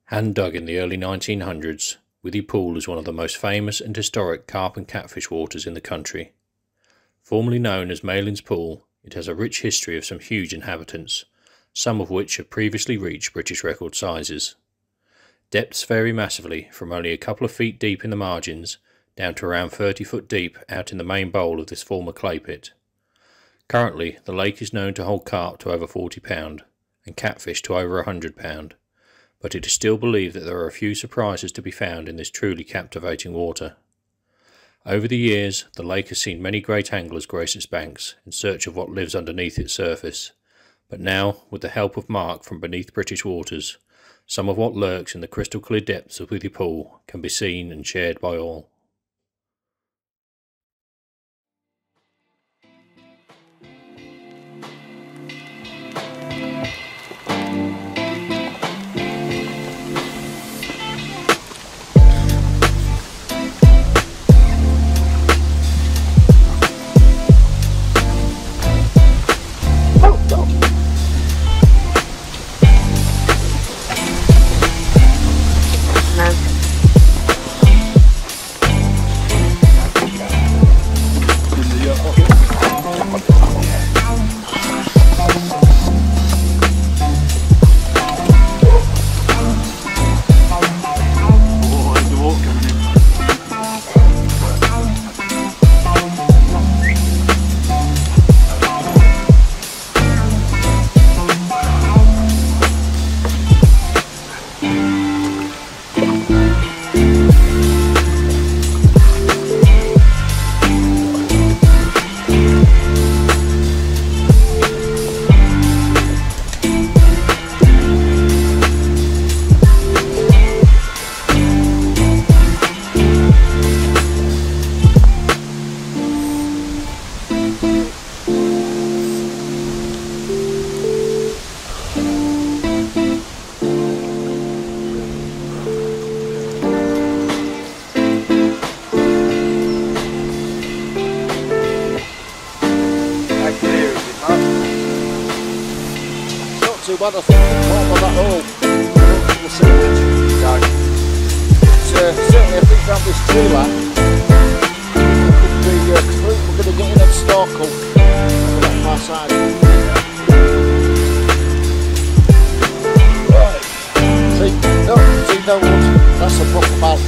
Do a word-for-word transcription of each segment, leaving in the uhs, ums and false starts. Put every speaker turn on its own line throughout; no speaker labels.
Hand dug in the early nineteen hundreds, Withy Pool is one of the most famous and historic carp and catfish waters in the country. Formerly known as Malin's Pool, it has a rich history of some huge inhabitants, some of which have previously reached British record sizes. Depths vary massively from only a couple of feet deep in the margins down to around thirty foot deep out in the main bowl of this former clay pit. Currently, the lake is known to hold carp to over forty pound and catfish to over one hundred pound. But it is still believed that there are a few surprises to be found in this truly captivating water. Over the years, the lake has seen many great anglers grace its banks in search of what lives underneath its surface, but now, with the help of Mark from beneath British waters, some of what lurks in the crystal clear depths of Withy Pool can be seen and shared by all.
Too bad, I think, the bottom of that hole. We'll see it. Right. It's, uh, certainly, I think around this tree line, could be, uh, we're going to get in and snorkel on that far side. Right. See, no, see, no wood. That's a proper mouth.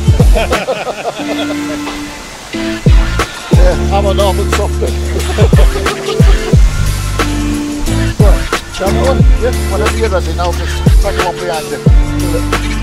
Yeah, I'm a Norman Softy. Shall we go? Yeah, whenever you're ready, now just take one behind you.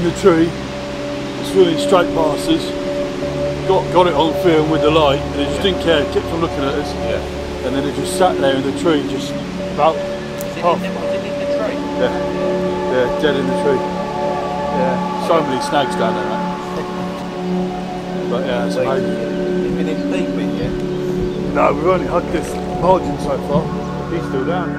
the tree, swimming straight past us. Got got it on film with the light, and it just didn't care. It kept on looking at us.
Yeah.
And then it just sat there in the tree, just about half.
Was it in the tree?
Yeah, yeah, dead in the tree. Yeah, so many snags down there, mate. But yeah, it's amazing.
You've been in deep in yet?
No, we've only had this margin so far. He's still down.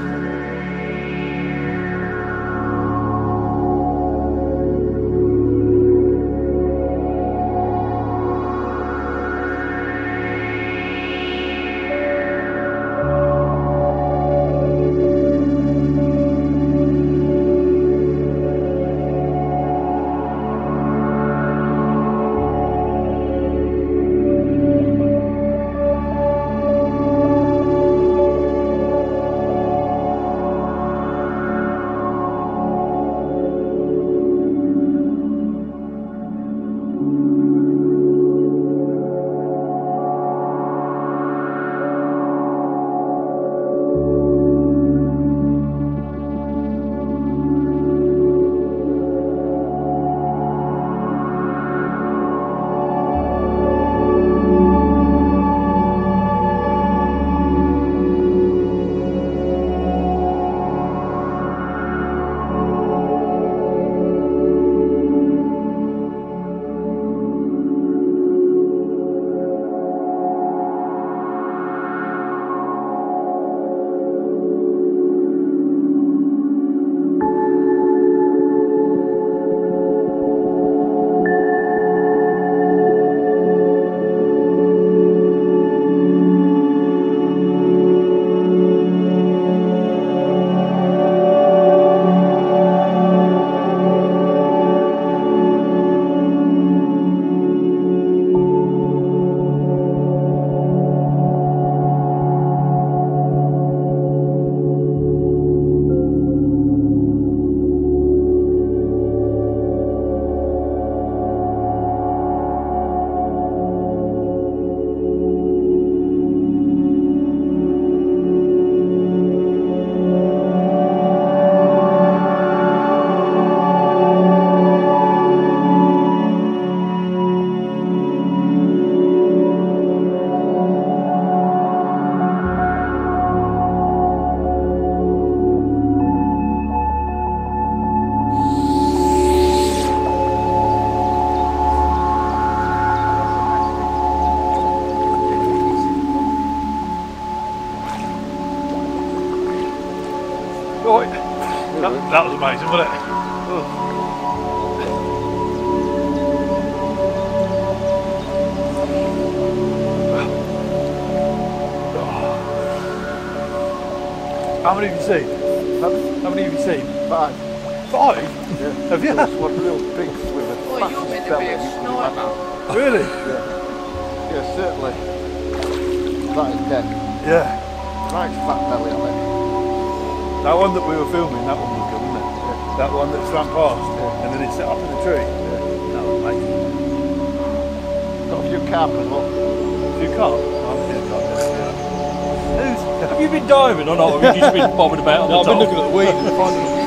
Right, that, that was amazing, wasn't it? Oh. How many have you seen? How, how many have you seen?
Five.
Five?
Yeah.
Have you?
There's one real big with a
Well, you're meant to be a sniper.
Really?
Yeah. Yeah, certainly. That is dead.
Yeah.
Nice fat belly on it.
That one that we were filming, that one was good, wasn't it? Yeah. That one that swam past, yeah. And then it set up in the tree. Yeah. That was amazing.
Got a few carp as well.
You can't? Oh, yeah, can't. Yeah. Who's, have you been diving or not? Or have you just been bobbing about on
No,
the
I've been
top?
looking at the weeds and finding them.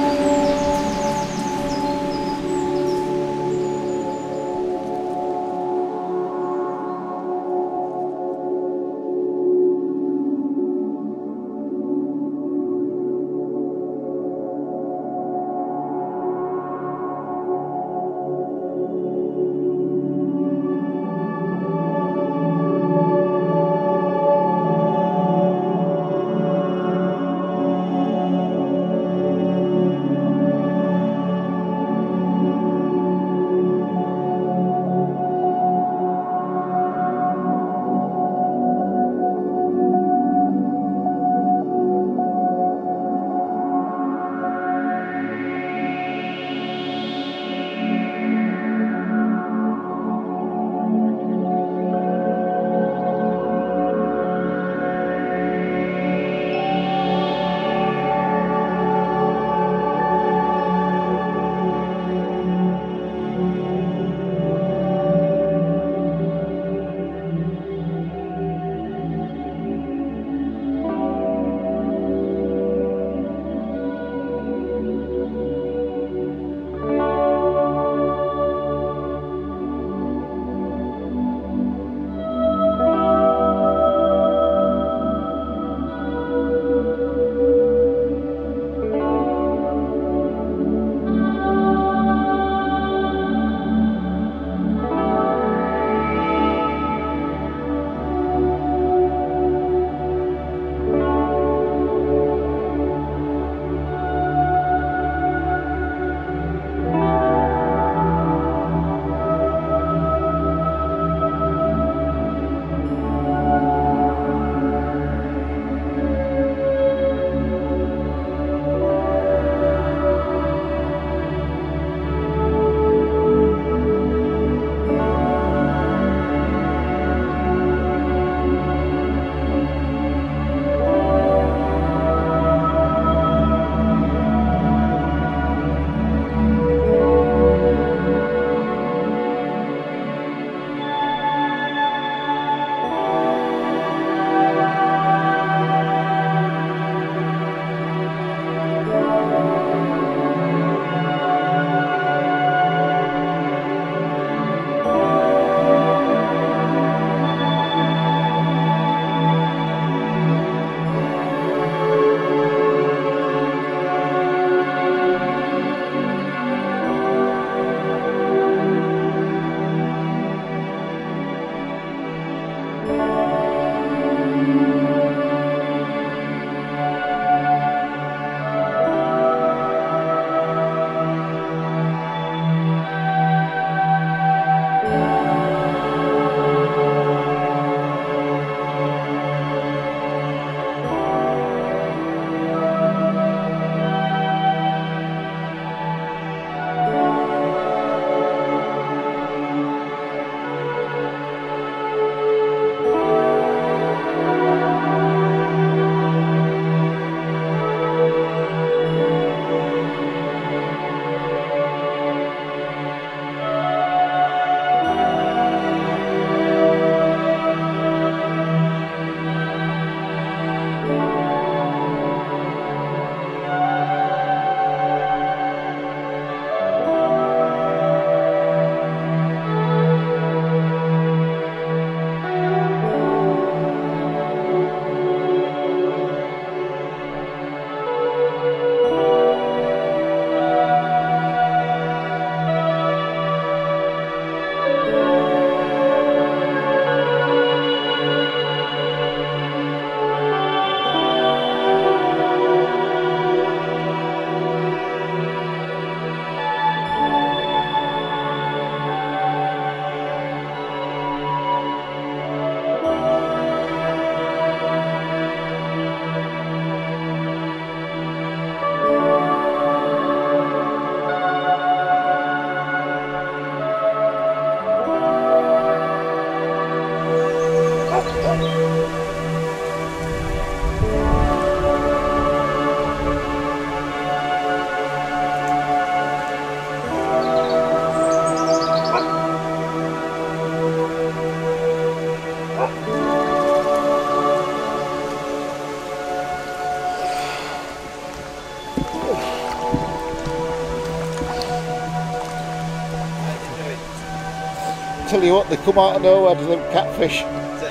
tell you what, they come out of nowhere to them catfish.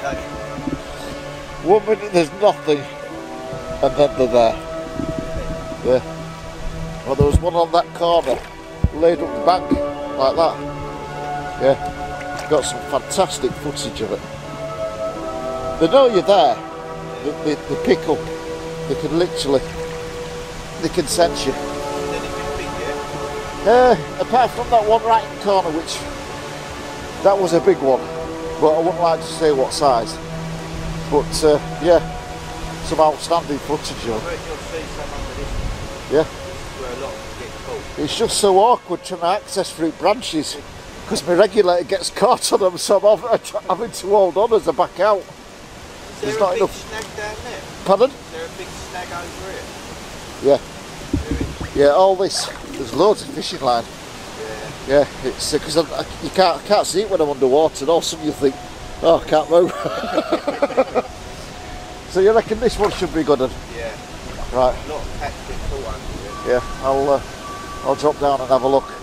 One minute there's nothing, and then they're there. Yeah. Well, there was one on that corner, laid up the bank like that. Yeah, got some fantastic footage of it. They know you're there. They, they, they pick up. They can literally, they can sense you. Uh, apart from that one right in the corner, which that was a big one, but I wouldn't like to say what size. But uh, yeah, some outstanding footage of it. Yeah. It's just so awkward trying to access fruit branches because my regulator gets caught on them, so I'm having to hold on as I back out.
Is
There's
there
not
a big
enough.
snag down there?
Pardon?
Is there a big snag over here?
Yeah. Yeah, all this. There's loads of fishing line.
Yeah.
Yeah, it's because uh, you can't I can't see it when I'm underwater, and all of a sudden you think, oh, I can't move. So you reckon this one should be good? Then?
Yeah.
Right.
Not catch it full under it.
Yeah, I'll uh, I'll drop down and have a look.